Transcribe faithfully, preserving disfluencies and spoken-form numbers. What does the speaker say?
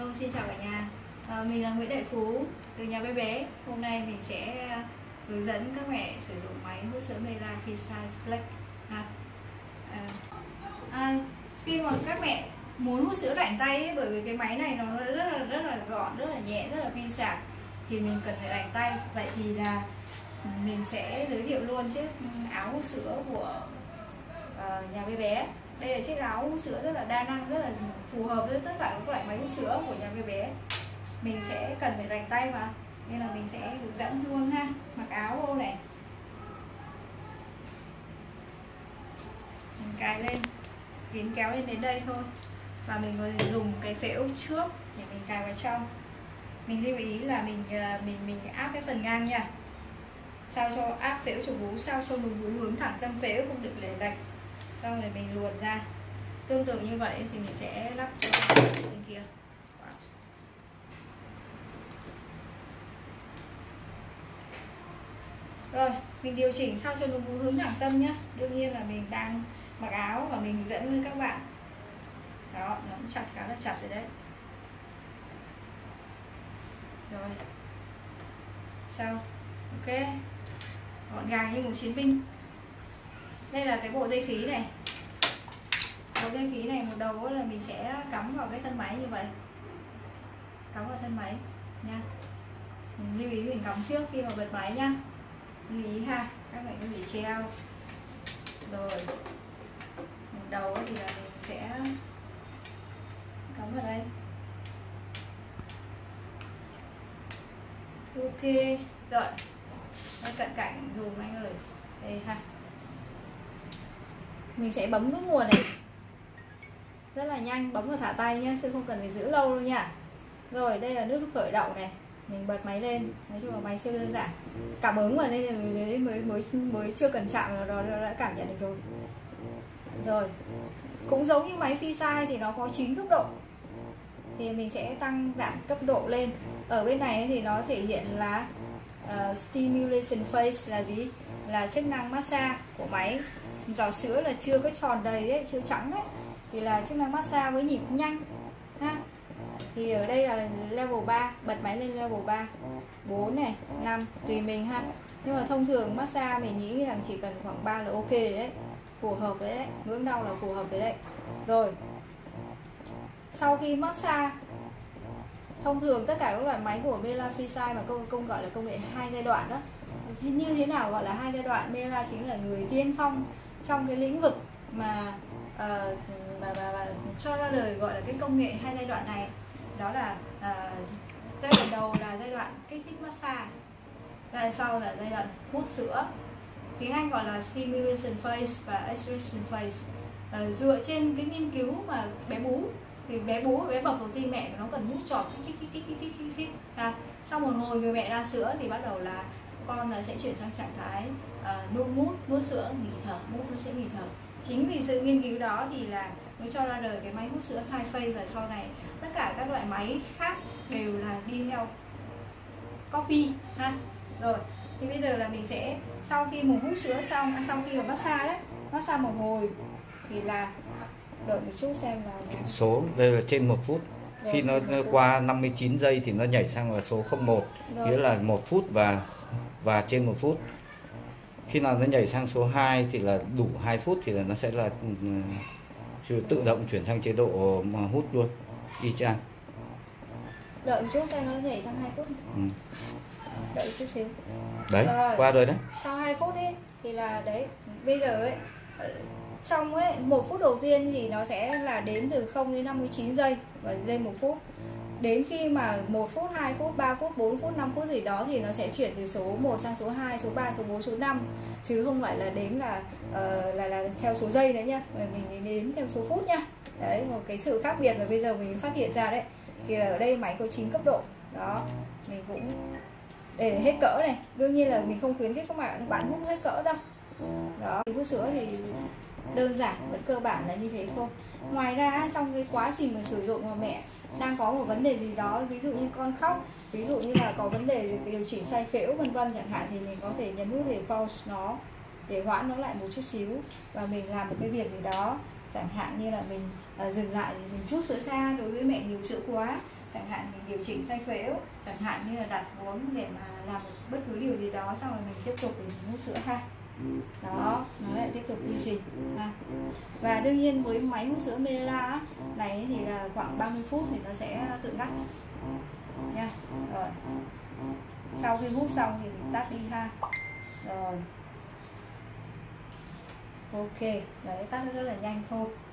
Vâng, xin chào cả nhà. À, mình là Nguyễn Đại Phú từ nhà bé bé. Hôm nay mình sẽ hướng dẫn các mẹ sử dụng máy hút sữa Mela Freestyle Flex. À, à, à, khi mà các mẹ muốn hút sữa rảnh tay ấy, bởi vì cái máy này nó rất là rất là gọn, rất là nhẹ, rất là pin sạc, thì mình cần phải rảnh tay. Vậy thì là mình sẽ giới thiệu luôn chiếc áo hút sữa của uh, nhà bé bé. Đây là chiếc áo hút sữa rất là đa năng, rất là phù hợp với tất cả các loại máy hút sữa của nhà bé bé. Mình sẽ cần phải rảnh tay mà, nên là mình sẽ hướng dẫn luôn ha. Mặc áo vô này, mình cài lên, yếm kéo lên đến đây thôi, và mình có thể dùng cái phễu trước để mình cài vào trong. Mình lưu ý là mình mình mình áp cái phần ngang nha, sao cho áp phễu cho vú, sao cho vú hướng thẳng tâm phễu, không được lệch lệch. Xong rồi mình luồn ra. Tương tự như vậy thì mình sẽ lắp cho bên kia. Rồi, mình điều chỉnh sao cho nó hướng thẳng tâm nhá. Đương nhiên là mình đang mặc áo và mình hướng dẫn với các bạn. Đó, nó cũng chặt khá là chặt rồi đấy. Rồi. Sao? Ok. Gọn gàng như một chiến binh. Đây là cái bộ dây khí này. Bộ dây khí này một đầu là mình sẽ cắm vào cái thân máy như vậy. Cắm vào thân máy nha. Mình lưu ý mình cắm trước khi mà bật máy nhá. Lưu ý ha, các bạn có thể treo. Rồi một đầu thì là mình sẽ cắm vào đây. Ok rồi, nó cận cảnh dùng anh ơi. Đây ha, mình sẽ bấm nút nguồn này rất là nhanh, bấm vào thả tay nhé, chứ không cần phải giữ lâu đâu nha. Rồi đây là nút khởi động này, mình bật máy lên. Nói chung là máy siêu đơn giản, cảm ứng vào đây mới mới mới mới chưa cần chạm nó, nó đã cảm nhận được rồi. Rồi cũng giống như máy freestyle thì nó có chín cấp độ, thì mình sẽ tăng giảm cấp độ lên. Ở bên này thì nó thể hiện là uh, stimulation phase là gì, là chức năng massage của máy. Giò sữa là chưa có tròn đầy đấy, chưa trắng đấy, thì là chức năng massage với nhịp nhanh ha. Thì ở đây là level ba, bật máy lên level ba, bốn này, năm tùy mình ha. Nhưng mà thông thường massage mình nghĩ rằng chỉ cần khoảng ba là ok rồi đấy, phù hợp với đấy, ngưỡng đau là phù hợp với đấy. Rồi sau khi massage, thông thường tất cả các loại máy của Mela Freestyle mà công, công gọi là công nghệ hai giai đoạn đó. Thế như thế nào gọi là hai giai đoạn? Mela chính là người tiên phong trong cái lĩnh vực mà, uh, mà, mà, mà cho ra đời gọi là cái công nghệ hai giai đoạn này. Đó là uh, giai đoạn đầu là giai đoạn kích thích massage, giai đoạn sau là giai đoạn hút sữa. Tiếng Anh gọi là stimulation phase và extraction phase. Uh, dựa trên cái nghiên cứu mà bé bú, thì bé bú bé bập vào tim mẹ nó cần hút tròn kích kích kích kích kích kích kích. À, sau một hồi người mẹ ra sữa thì bắt đầu là con là sẽ chuyển sang trạng thái uh, nuốt mút nuốt sữa, nghỉ thở, mút nó sẽ nghỉ thở. Chính vì sự nghiên cứu đó thì là mới cho ra đời cái máy hút sữa hai phase, và sau này tất cả các loại máy khác đều là đi theo copy ha. Rồi thì bây giờ là mình sẽ sau khi một hút sữa xong, à, sau khi mà massage đấy, massage một hồi thì là đợi một chút xem là số đây là trên một phút. Rồi, khi nó qua năm mươi chín giây thì nó nhảy sang là số không một, nghĩa là một phút và và trên một phút. Khi nào nó nhảy sang số hai thì là đủ hai phút thì là nó sẽ là uh, tự động chuyển sang chế độ mà hút luôn, y chang. Đợi một chút xem nó nhảy sang hai phút. Ừ. Đợi chút xíu. Đấy, rồi. Qua rồi đấy. Sau hai phút đi thì là đấy, bây giờ ấy trong ấy một phút đầu tiên thì nó sẽ là đến từ không đến năm mươi chín giây và lên một phút. Đến khi mà một phút, hai phút, ba phút, bốn phút, năm phút gì đó thì nó sẽ chuyển từ số một sang số hai, số ba, số bốn, số năm, chứ không phải là đếm là uh, là là theo số giây đấy nhá, mình đếm theo số phút nhá. Đấy, một cái sự khác biệt mà bây giờ mình phát hiện ra đấy. Thì là ở đây máy có chín cấp độ. Đó, mình cũng để hết cỡ này. Đương nhiên là mình không khuyến khích các bạn bán hút hết cỡ đâu. Đó, hút sữa thì đơn giản, vẫn cơ bản là như thế thôi. Ngoài ra trong cái quá trình mà sử dụng mà mẹ đang có một vấn đề gì đó, ví dụ như con khóc, ví dụ như là có vấn đề điều chỉnh sai phễu vân vân chẳng hạn, thì mình có thể nhấn nút để pause nó, để hoãn nó lại một chút xíu, và mình làm một cái việc gì đó, chẳng hạn như là mình uh, dừng lại để mình chút sữa xa đối với mẹ nhiều sữa quá, chẳng hạn mình điều chỉnh xoay phễu, chẳng hạn như là đặt xuống để mà làm bất cứ điều gì đó, xong rồi mình tiếp tục để mình hút sữa ha. Đó, nó lại tiếp tục quy trình ha. Và đương nhiên với máy hút sữa Medela này thì là khoảng ba mươi phút thì nó sẽ tự ngắt nha. Rồi sau khi hút xong thì mình tắt đi ha. Rồi ok, đấy, tắt rất là nhanh thôi.